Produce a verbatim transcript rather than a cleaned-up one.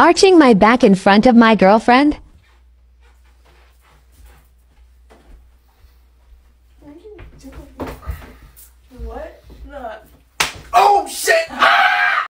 Arching my back in front of my girlfriend? I can tickle